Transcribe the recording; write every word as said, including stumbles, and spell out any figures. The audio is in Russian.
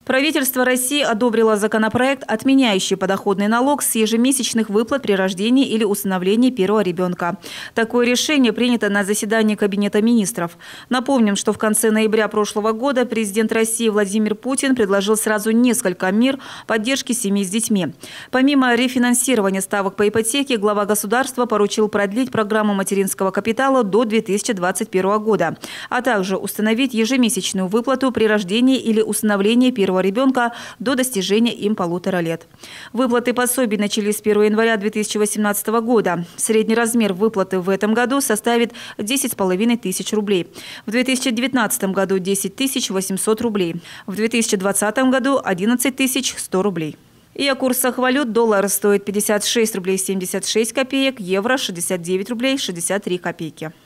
Правительство России одобрило законопроект, отменяющий подоходный налог с ежемесячных выплат при рождении или усыновлении первого ребенка. Такое решение принято на заседании Кабинета министров. Напомним, что в конце ноября прошлого года президент России Владимир Путин предложил сразу несколько мер поддержки семей с детьми. Помимо рефинансирования ставок по ипотеке, глава государства поручил продлить программу материнского капитала до две тысячи двадцать первого года, а также установить ежемесячную выплату при рождении или усыновлении первого ребенка до достижения им полутора лет. Выплаты пособий начались с первого января две тысячи восемнадцатого года. Средний размер выплаты в этом году составит десять с половиной тысяч рублей. В две тысячи девятнадцатом году десять тысяч восемьсот рублей. В две тысячи двадцатом году одиннадцать тысяч сто рублей. И о курсах валют: доллар стоит пятьдесят шесть рублей семьдесят шесть копеек, евро шестьдесят девять рублей шестьдесят три копейки.